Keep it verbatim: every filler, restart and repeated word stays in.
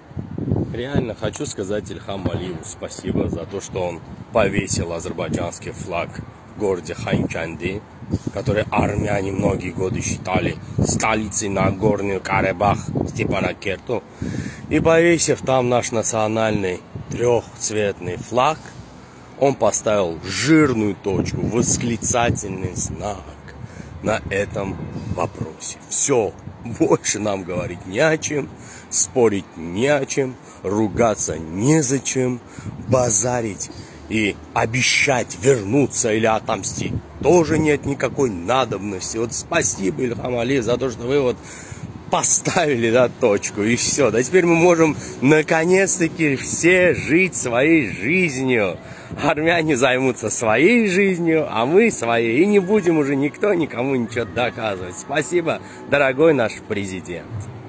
Реально хочу сказать Ильхаму Алиеву спасибо за то, что он повесил азербайджанский флаг в городе Хайнканди, который армяне многие годы считали столицей Нагорный Карабах, Степанакерту. И повесив там наш национальный трехцветный флаг, он поставил жирную точку, восклицательный знак на этом вопросе. Все, больше нам говорить не о чем, спорить не о чем, ругаться незачем, базарить и обещать вернуться или отомстить тоже нет никакой надобности. Вот спасибо, Ильхам Алиев, за то, что вы вот поставили, да, точку, и все. Да теперь мы можем наконец-таки все жить своей жизнью. Армяне займутся своей жизнью, а мы своей. И не будем уже никто никому ничего доказывать. Спасибо, дорогой наш президент.